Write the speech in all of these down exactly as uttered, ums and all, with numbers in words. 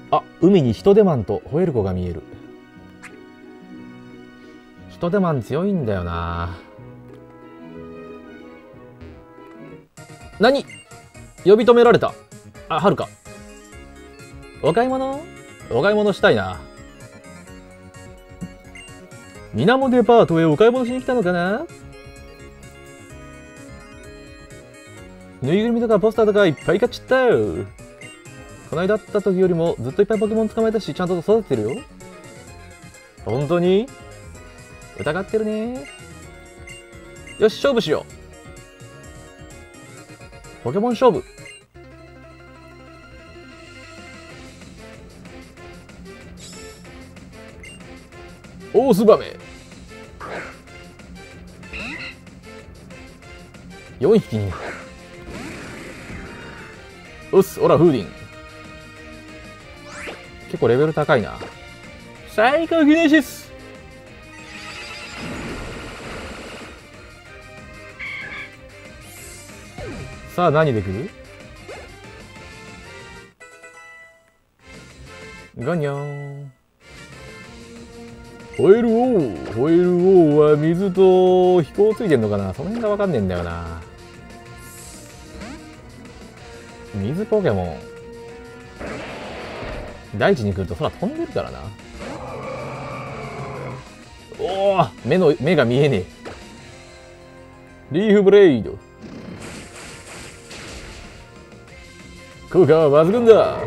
あ、海にヒトデマンとホエルコが見える。ヒトデマン強いんだよな。何？呼び止められた。あ、はるか。お買い物？お買い物したいな。みなもデパートへお買い物しに来たのかな？ぬいぐるみとかポスターとかいっぱい買っちゃったよ。この間会った時よりもずっといっぱいポケモン捕まえたし、ちゃんと育ててるよ。本当に？疑ってるね。よし、勝負しよう。ポケモン勝負。オオスバメ。よんひきに。うっす、オラフーディン。結構レベル高いな。サイコキネシス。さあ何で来る？ガニャーン。ホエルオー。ホエルオーは水と飛行ついてんのかな？その辺がわかんねえんだよな。水ポケモン。大地に来ると空飛んでるからな。おお、目の目が見えねえ。リーフブレイド。効果は抜群だ。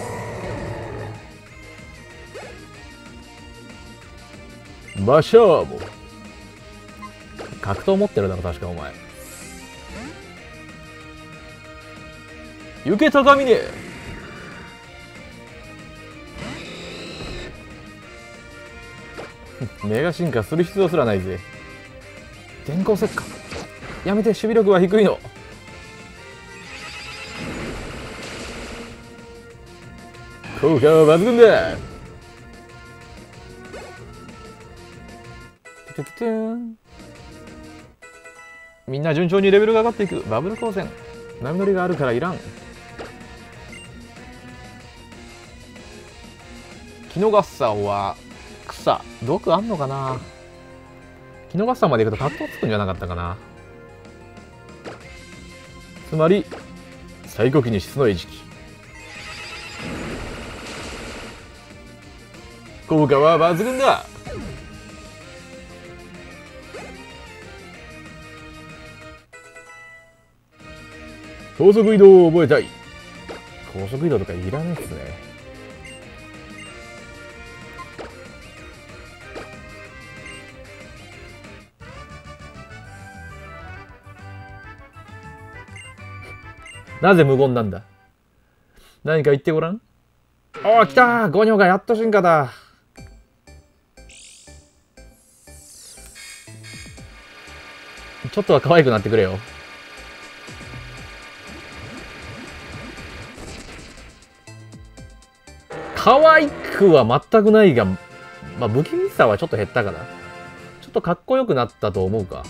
マシャーモ。格闘持ってるだろ確かお前。行け高峰。メガ進化する必要すらないぜ。電光石火。やめて、守備力は低いの。効果は抜群だ。トゥトゥトゥーン。みんな順調にレベルが上がっていく。バブル光線。波乗りがあるからいらん。キノガッサンは草。毒あんのかな？キノガッサンまで行くと格闘つくんじゃなかったかな。つまりサイコキネシスの餌食。効果は抜群だ。高速移動を覚えたい。高速移動とかいらないっすね。なぜ無言なんだ？何か言ってごらん。おお、来たー！ゴニョがやっと進化だ。ちょっとは可愛くなってくれよ。可愛くは全くないが、まあ、不気味さはちょっと減ったかな。ちょっとかっこよくなったと思うか。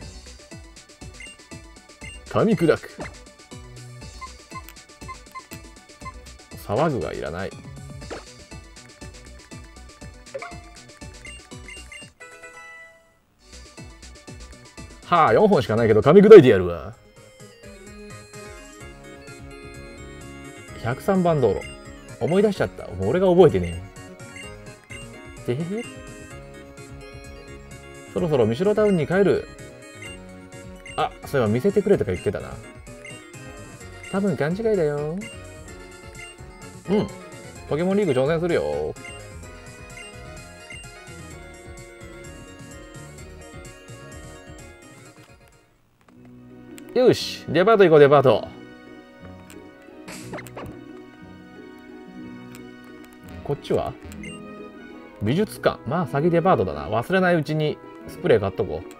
噛み砕く。騒ぐがいらない。はあ、よんほんしかないけど噛み砕いてやるわ。ひゃくさんばん道路。思い出しちゃった。もう俺が覚えてねえ。てへへ。そろそろミシロタウンに帰る。あ、そういえば見せてくれとか言ってたな。多分勘違いだよ。うん。ポケモンリーグ挑戦するよ。よし、デパート行こう、デパート。こっちは美術館。まあ先デパートだな。忘れないうちにスプレー買っとこ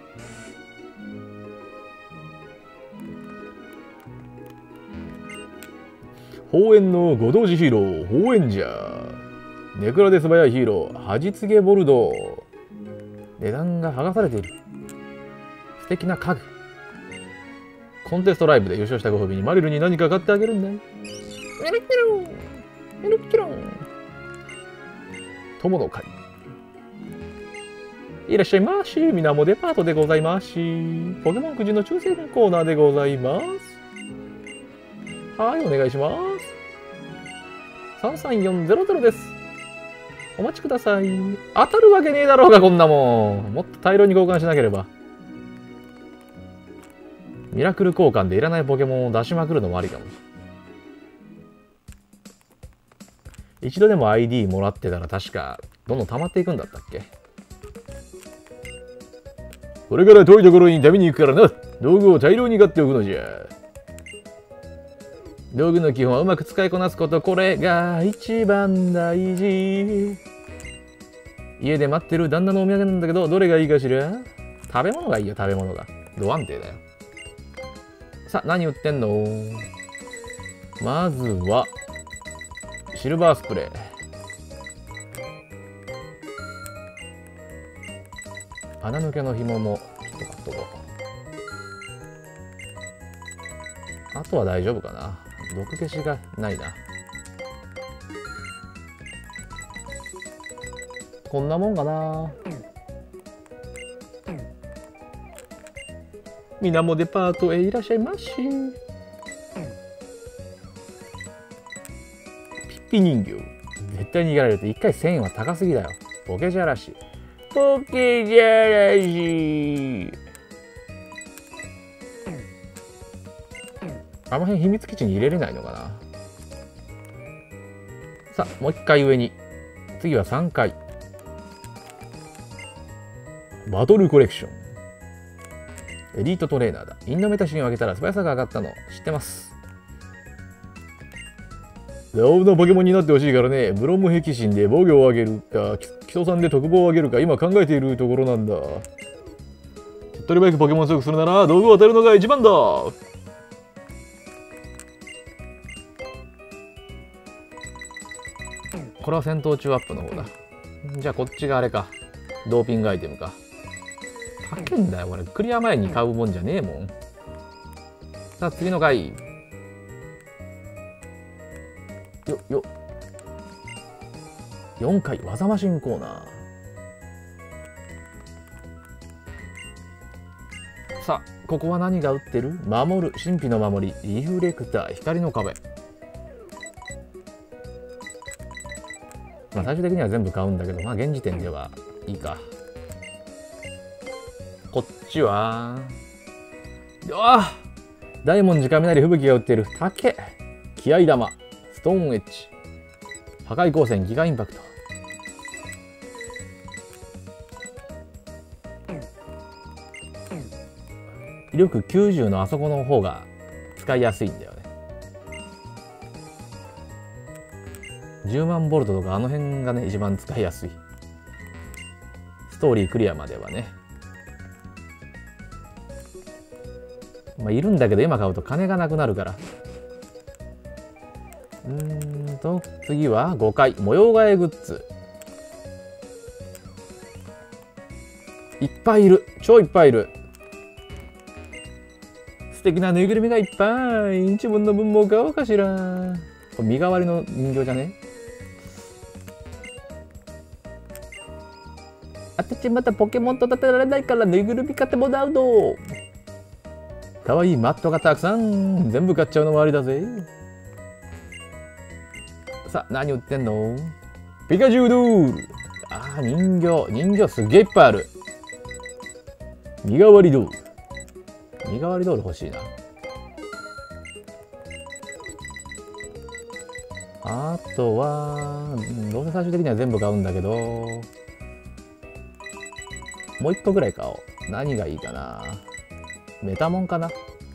う。鳳炎のご同時ヒーロー、鳳炎じゃ。ネクラで素早いヒーロー、恥告げボルドー。値段が剥がされている。素敵な家具。コンテストライブで優勝したご褒美にマリルに何か買ってあげるんだよ。メルキロンメルキロン友の会。いらっしゃいまし。みなもデパートでございますし。ポケモンくじの抽選コーナーでございます。はい、お願いします。さんさんよんゼロゼロです。お待ちください。当たるわけねえだろうが、こんなもん。もっと大量に交換しなければ。ミラクル交換でいらないポケモンを出しまくるのもありかも。一度でも アイディー もらってたら確かどんどん溜まっていくんだったっけ。これから遠いところに旅に行くからな。道具を大量に買っておくのじゃ。道具の基本はうまく使いこなすこと。これが一番大事。家で待ってる旦那のお土産なんだけど、どれがいいかしら。食べ物がいいよ、食べ物が。ド安定だよ。さあ、何売ってんの。まずはシルバースプレー。穴抜けの紐もちょっと買っとこう。あとは大丈夫かな。毒消しがないな。こんなもんかな。みなもデパートへいらっしゃいまし。ピッピ人形。絶対逃げられるといっかいせんえんは高すぎだよ。ポケジャラシ。ポケジャラシ。あの辺秘密基地に入れれないのかな。さあ、もういっかい上に。次はさんかい。バトルコレクション。エリートトレーナーだ。インドメタシンを上げたら素早さが上がったの知ってます。青のポケモンになってほしいからね。ブロム壁心で防御を上げるか、基礎さんで特防を上げるか、今考えているところなんだ。手っ取り早くポケモンを強くするなら、道具を当てるのが一番だ。これは戦闘中アップの方だ。じゃあこっちがあれか。ドーピングアイテムか。高いんだよ、これ。クリア前に買うもんじゃねえもん。さあ、次の回。よ、よ。よんかい、技マシンコーナー。さあ、ここは何が売ってる？守る、神秘の守り、リフレクター、光の壁。まあ、最終的には全部買うんだけど、まあ、現時点ではいいか。こっちは、うわ大文字雷吹雪が売ってる。竹、気合玉、ストーンエッジ、破壊光線、ギガインパクト。威力きゅうじゅうのあそこの方が使いやすいんだよね。じゅうまんボルトとかあの辺がね、一番使いやすい。ストーリークリアまではね。まあ、いるんだけど今買うと金がなくなるから。うーんと、次はごかい。模様替えグッズ。いっぱいいる。超いっぱいいる。素敵なぬいぐるみがいっぱい。自分の分も買おうかしら。これ身代わりの人形じゃね？あたちまたポケモンと立てられないからぬいぐるみ買ってもらうの。かわいいマットがたくさん。全部買っちゃうのもありだぜ。さあ、何売ってんの？ピカチュウドール。ああ、人形。人形すげえいっぱいある。身代わりドール。身代わりドール欲しいな。あとは、どうせ最終的には全部買うんだけど、もう一個ぐらい買おう。何がいいかな。メタモンかな。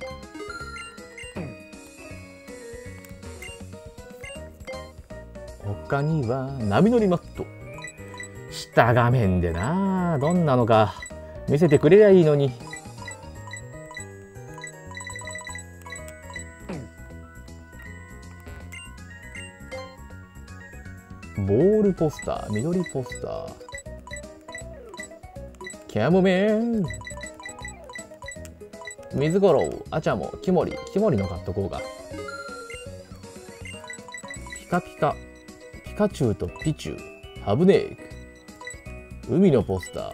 他には波乗りマット。下画面でな、どんなのか見せてくれりゃいいのに。ボールポスター、緑ポスター、キャモメン、水五郎、アチャモ、キモリ、キモリの買っとこうか。ピカピカ、ピカチュウとピチュウ、 危ねえ。海のポスター。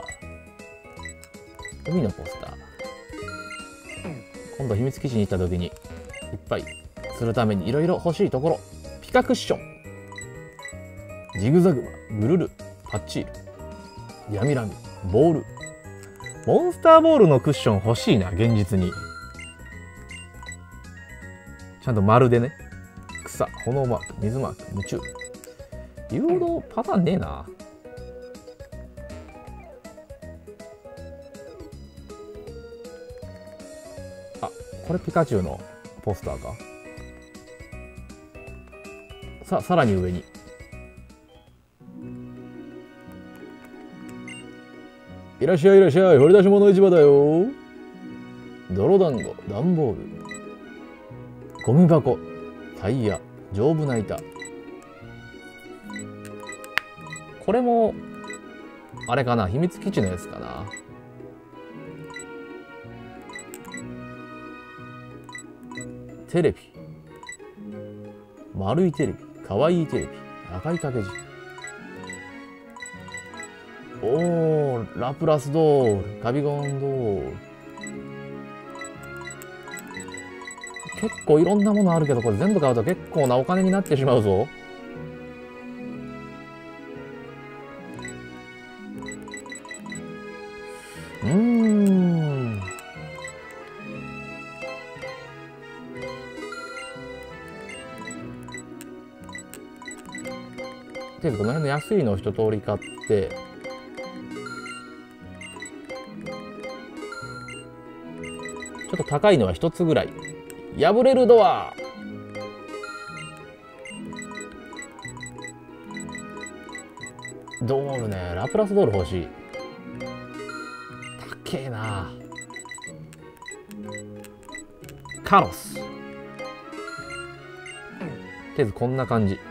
海のポスター。今度秘密基地に行った時にいっぱいするためにいろいろ欲しいところ。ピカクッション。ジグザグマ。グルル。パッチール。ヤミラミ。ボール。モンスターボールのクッション欲しいな、現実に。ちゃんと丸でね。草、炎マーク、水マーク、夢中。誘導パターンねえな。あ、これピカチュウのポスターか。さあ、さらに上に。いらっしゃいいらっしゃい、掘り出し物市場だよ。泥団子、段ボール。ゴミ箱、タイヤ、丈夫な板。これもあれかな、秘密基地のやつかな。テレビ、丸いテレビ、かわいいテレビ、赤い掛け軸。おー、ラプラスドール、カビゴンドール。結構いろんなものあるけど、これ全部買うと結構なお金になってしまうぞ。うーん。とりあえずこの辺の安いのを一通り買って、ちょっと高いのは一つぐらい。破れるドア。ドールね、ラプラスドール欲しい。高えな。カロス。とりあえずこんな感じ。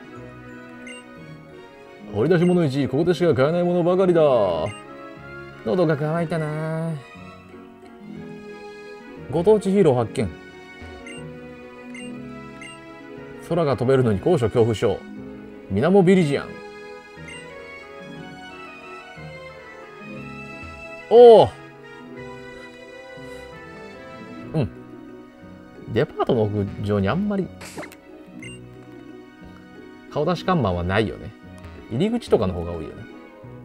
掘り出し物いち、ここでしか買えないものばかりだ。喉が渇いたな。ご当地ヒーロー発見。空が飛べるのに高所恐怖症。ミナモビリジアン。おお。うん。デパートの屋上にあんまり顔出し看板はないよね。入り口とかの方が多いよね。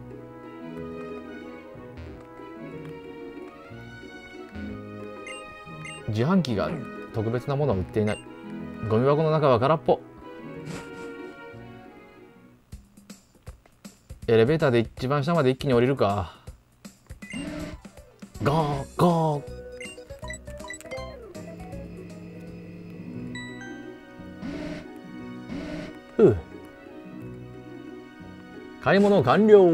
自販機がある。特別なものは売っていない。ゴミ箱の中は空っぽ。エレベーターで一番下まで一気に降りるか。ゴーゴー。ふう。買い物完了。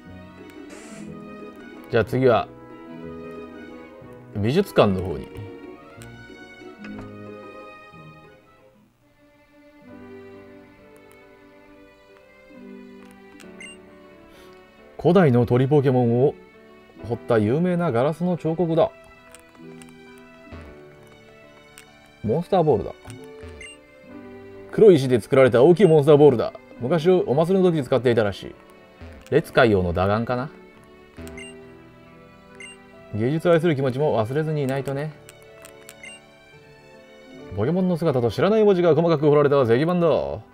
じゃあ次は美術館の方に。古代の鳥ポケモンを彫った有名なガラスの彫刻だ。モンスターボールだ。黒い石で作られた大きいモンスターボールだ。昔お祭りの時に使っていたらしい。列海用の打眼かな。芸術を愛する気持ちも忘れずにいないとね。ポケモンの姿と知らない文字が細かく彫られた石板だ。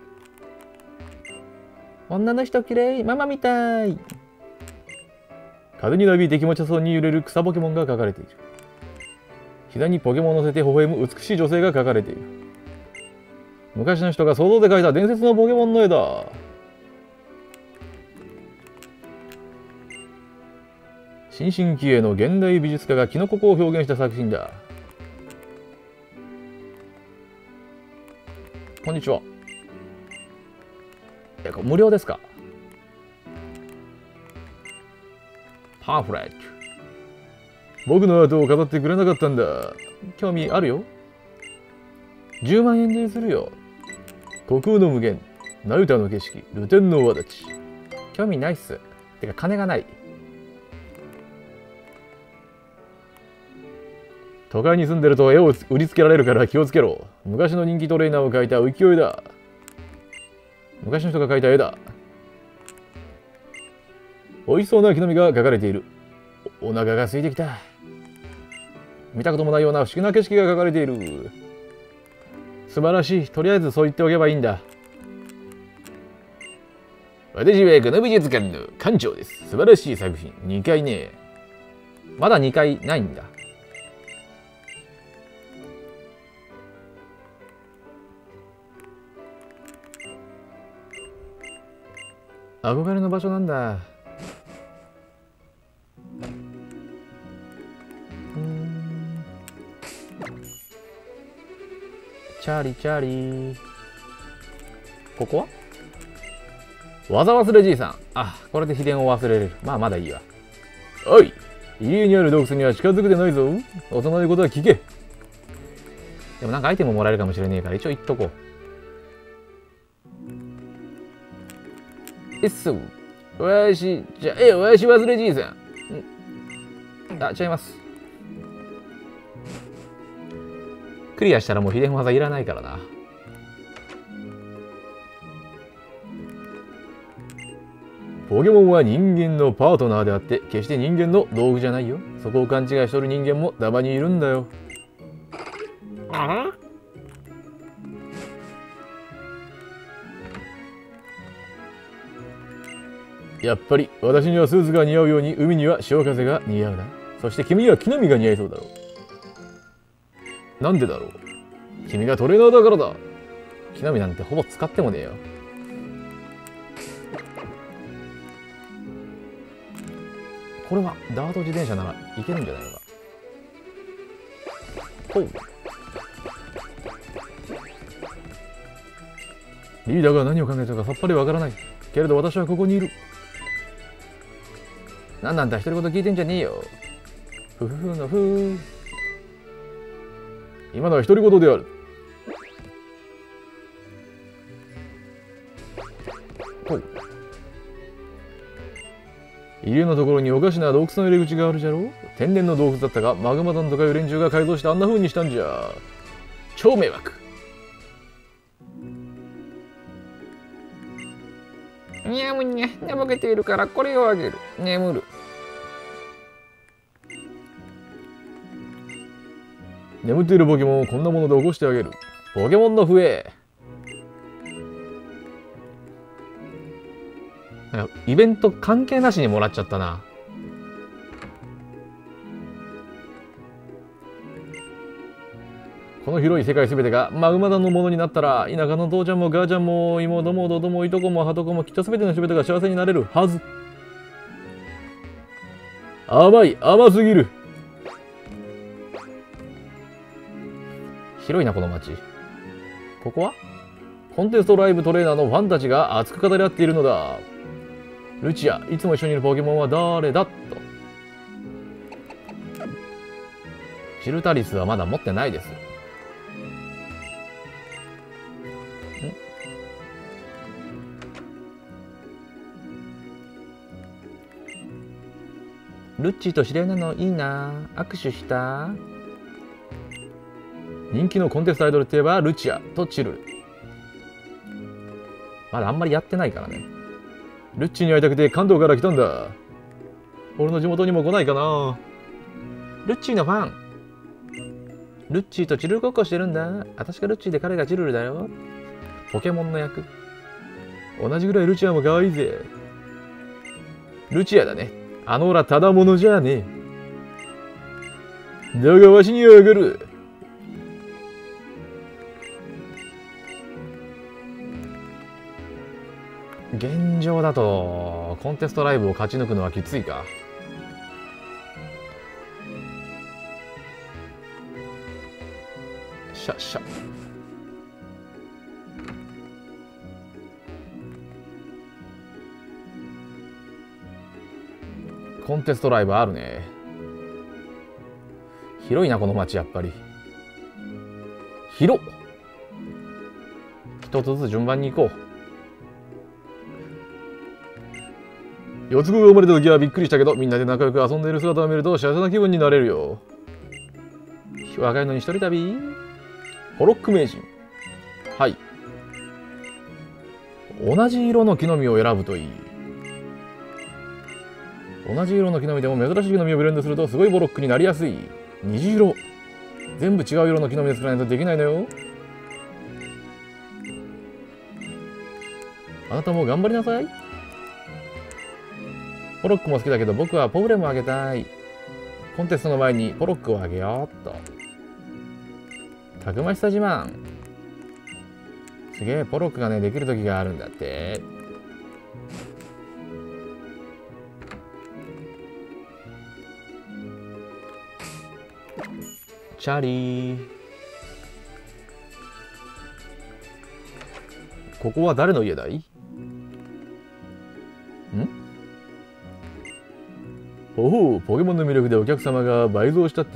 女の人きれい、ママみたい。風になびいて気持ちよそうに揺れる草ポケモンが描かれている。膝にポケモンを乗せて微笑む美しい女性が描かれている。昔の人が想像で描いた伝説のポケモンの絵だ。新進気鋭の現代美術家がキノココを表現した作品だ。こんにちは。え、これ無料ですか？パンフレット。僕のアートを飾ってくれなかったんだ。興味あるよ。じゅうまんえんでするよ。虚空の無限、ナルタの景色、ルテンの輪立ち。興味ないっす。てか金がない。都会に住んでると絵を売りつけられるから気をつけろ。昔の人気トレーナーを描いた浮世絵だ。昔の人が描いた絵だ。 美味しそうな木の実が描かれている。お、お腹が空いてきた。見たこともないような不思議な景色が描かれている。素晴らしい。とりあえずそう言っておけばいいんだ。私はこの美術館の館長です。素晴らしい作品。にかいね。まだにかいないんだ。憧れの場所なんだ。うん。チャーリチャーリー。ここは技忘れじいさん。あ、これで秘伝を忘れれる。まあまだいいわ。おい、入り江にある洞窟には近づくでないぞ。大人の言うことは聞け。でもなんかアイテムもらえるかもしれねえから一応言っとこう。えっそ。わし、じゃ、え、わし忘れじいさん。んあ、違います。クリアしたらもう秘伝技いらないからな。ポケモンは人間のパートナーであって、決して人間の道具じゃないよ。そこを勘違いしとる人間もたまにいるんだよ。あやっぱり私にはスーツが似合うように海には潮風が似合うな。そして君には木の実が似合いそうだろう。なんでだろう。君がトレーナーだからだ。木の実なんてほぼ使ってもねえよ。これはダート自転車ならいけるんじゃないのか。ほう。リーダーが何を考えたかさっぱりわからない。けれど私はここにいる。なんなんだ、独り言聞いてんじゃねえよ。ふふふのふー。今のは独り言である。ほう。入り江のところにおかしな洞窟の入り口があるじゃろう。天然の洞窟だったが、マグマ団とかいう連中が改造してあんな風にしたんじゃ。超迷惑。にゃむにゃ、寝ぼけているからこれをあげる。眠る。眠っているポケモンをこんなもので起こしてあげる。ポケモンの笛。なんかイベント関係なしにもらっちゃったな。この広い世界すべてがマグマ団のものになったら、田舎の父ちゃんも母ちゃんも妹も弟もいとこもはとこもきっとすべての人々が幸せになれるはず。甘い、甘すぎる。広いなこの街。ここはコンテストライブトレーナーのファンたちが熱く語り合っているのだ。ルチア、いつも一緒にいるポケモンは誰だと。シルタリスはまだ持ってないです。ルッチーと知り合いなのいいな。握手した。人気のコンテストアイドルといえばルチアとチルル。まだあんまりやってないからね。ルッチーに会いたくて関東から来たんだ。俺の地元にも来ないかな。ルッチーのファン。ルッチーとチルルごっこしてるんだ。私がルッチーで彼がチルルだよ。ポケモンの役。同じぐらいルチアも可愛いぜ。ルチアだね。あのオラただものじゃねえ。だがわしにはわかる。現状だとコンテストライブを勝ち抜くのはきついか。シャッシャッ。コンテストライブあるね。広いなこの街やっぱり。広っ。一つずつ順番に行こう。四つ子が生まれた時はびっくりしたけど、みんなで仲良く遊んでいる姿を見ると幸せな気分になれるよ。若いのに一人旅。ホロック名人。はい。同じ色の木の実を選ぶといい。 同じ色の木の実でも珍しい木の実をブレンドするとすごいボロックになりやすい。虹色。全部違う色の木の実で作らないとできないのよ。あなたも頑張りなさい。ポロックも好きだけど僕はポブレムをあげたい。コンテストの前にポロックをあげようっと。たくましさ自慢。すげえ、ポロックがね、できる時があるんだって。チャリー。ここは誰の家だい？ん？おお、ポケモンの魅力でお客様が倍増したって？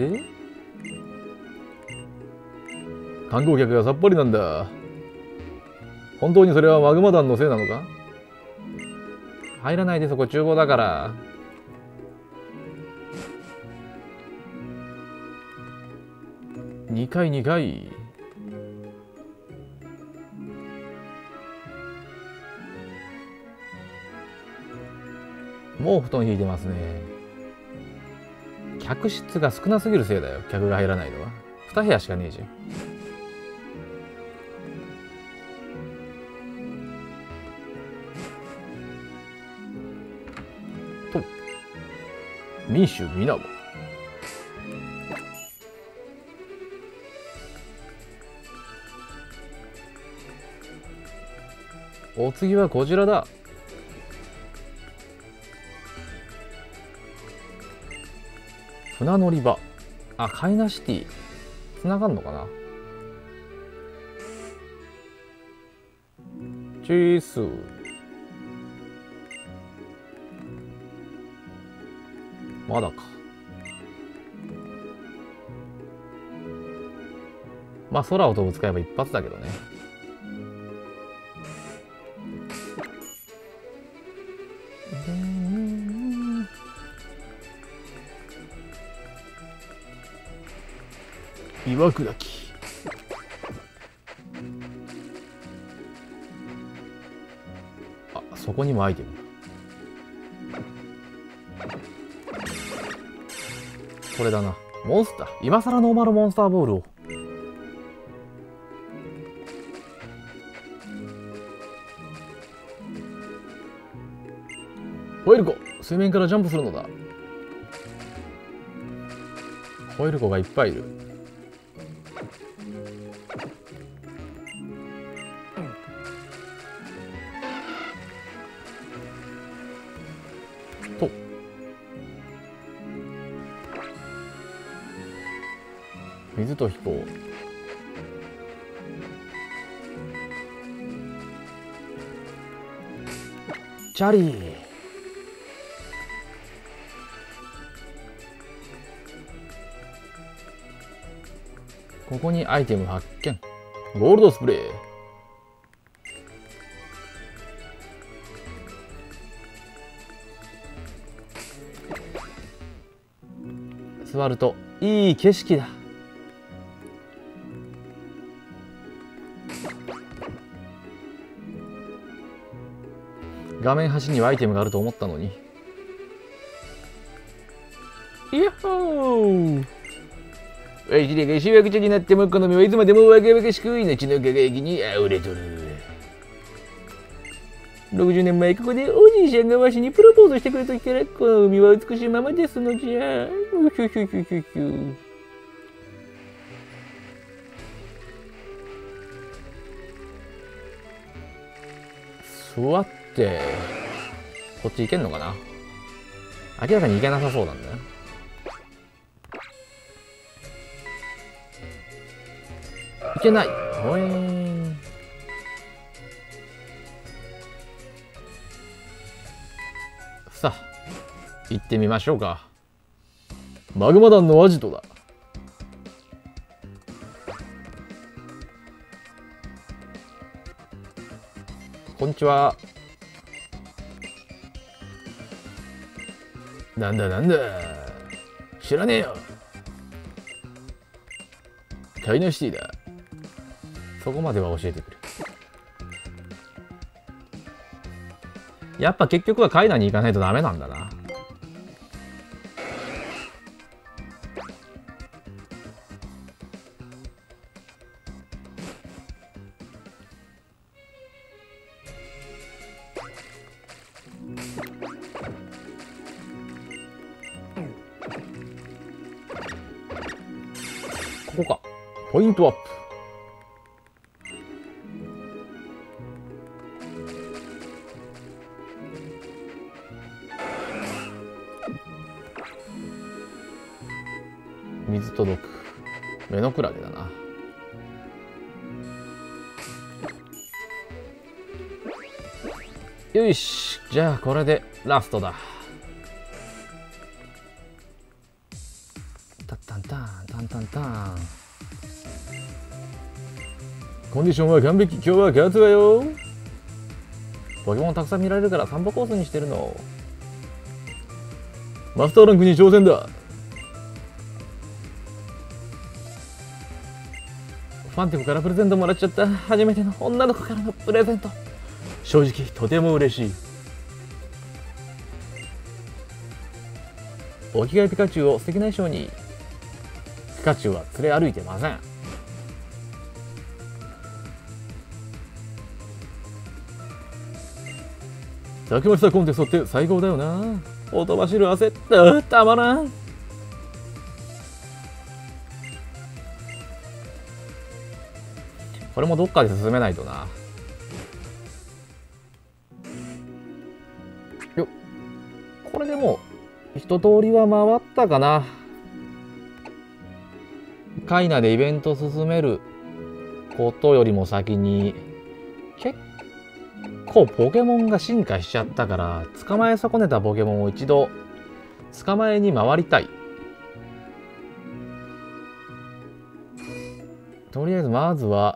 観光客がさっぱりなんだ。本当にそれはマグマ団のせいなのか？入らないで、そこ厨房だから。にかいにかい。もう布団引いてますね。客室が少なすぎるせいだよ、客が入らないのは。に部屋しかねえじゃん。と民主みなも。お次はこちらだ。船乗り場。あ、カイナシティ。つながんのかな。チース。まだか。まあ空を飛ぶ使えば一発だけどね。岩砕き。あ、そこにもアイテム。これだな。モンスター。今更ノーマルモンスターボールを。ホエルコ、水面からジャンプするのだ。ホエルコがいっぱいいる。と水と飛行。チャリー。ここにアイテム発見。ゴールドスプレー。座るといい景色だ。画面端にはアイテムがあると思ったのに。イヤッホー。わしらがしわくちゃになってもこの身はいつまでもわけわかしく命の輝きにあふれとる。ろくじゅうねんまえここでおじいちゃんがわしにプロポーズしてくれた時からこの海は美しいままですのじゃ。うひゅひゅひゅひゅひゅ。座ってこっち行けんのかな。明らかに行けなさそうなんだよ。いけない。ほえーん。さあ行ってみましょうか。マグマ団のアジトだ。こんにちは。なんだなんだ知らねえよ。カイナシティだ。そこまでは教えてくれ。やっぱ結局はカイナに行かないとダメなんだな。 ポイントアップ。水届く。目のクラゲだな。よし、じゃあこれでラストだ。タッタンタンタンタンタン。コンディションは完璧。今日は勝つわよ。ポケモンたくさん見られるから散歩コースにしてるの。マスターランクに挑戦だ。ファンテコからプレゼントもらっちゃった。初めての女の子からのプレゼント。正直とても嬉しい。お着替えピカチュウを素敵な衣装に。ピカチュウは連れ歩いてません。たくましさコンテストって最高だよな。音走る汗ったたまらん。これもどっかで進めないとな。よっ、これでもう一通りは回ったかな。カイナでイベント進めることよりも先に結構ポケモンが進化しちゃったから、捕まえ損ねたポケモンを一度捕まえに回りたい。とりあえずまずは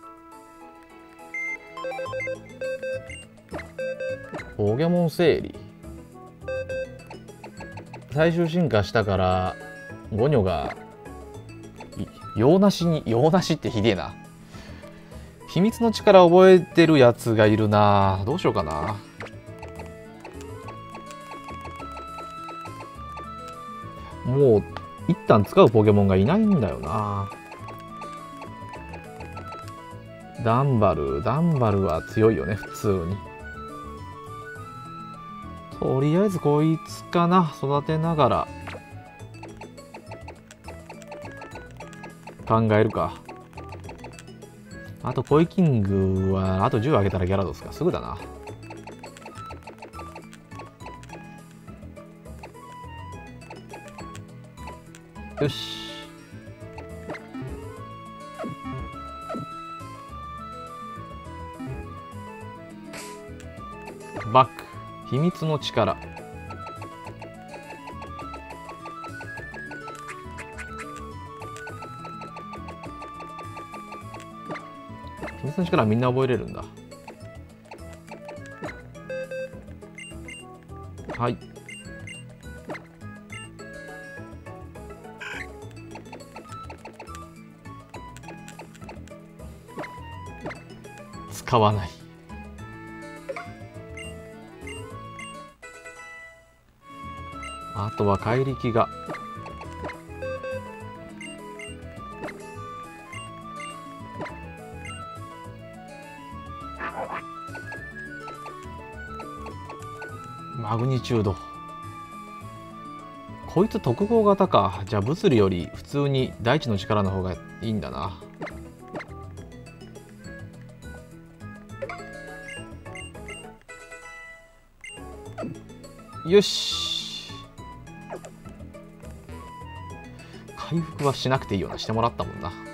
ポケモン整理。最終進化したからゴニョが用なしに、用なしってひでえな。秘密の力覚えてるやつがいるな。どうしようかな。もう一旦使うポケモンがいないんだよな。ダンバル、ダンバルは強いよね、普通に。とりあえずこいつかな、育てながら考えるか。あとコイキングはあとじゅう上げたらギャラドスか。すぐだな。よし。バック秘密の力。秘密の力はみんな覚えれるんだ。はい。使わない。あとは怪力がマグニチュード。こいつ特攻型か。じゃあ物理より普通に大地の力の方がいいんだな。よし。回復はしなくていいよな。してもらったもんな。